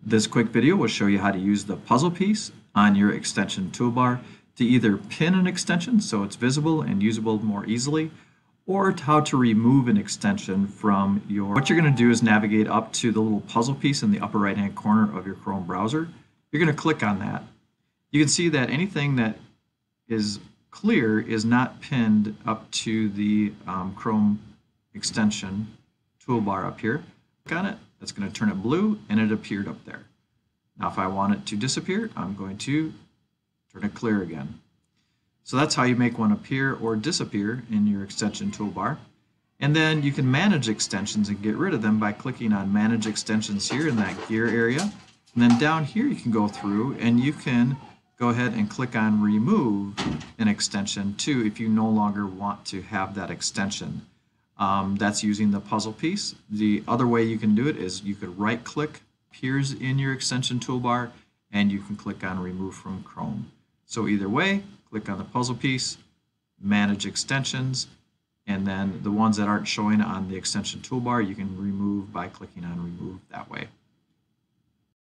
This quick video will show you how to use the puzzle piece on your extension toolbar to either pin an extension so it's visible and usable more easily, or how to remove an extension from your... What you're going to do is navigate up to the little puzzle piece in the upper right hand corner of your Chrome browser. You're going to click on that. You can see that anything that is clear is not pinned up to the Chrome extension toolbar up here. Click on it. That's going to turn it blue, and it appeared up there. Now if I want it to disappear, I'm going to turn it clear again. So that's how you make one appear or disappear in your extension toolbar. And then you can manage extensions and get rid of them by clicking on Manage Extensions here in that gear area. And then down here you can go through and you can go ahead and click on Remove an extension too if you no longer want to have that extension. That's using the puzzle piece. The other way you can do it is you could right click, appears in your extension toolbar, and you can click on Remove from Chrome. So either way, click on the puzzle piece, manage extensions, and then the ones that aren't showing on the extension toolbar you can remove by clicking on Remove that way.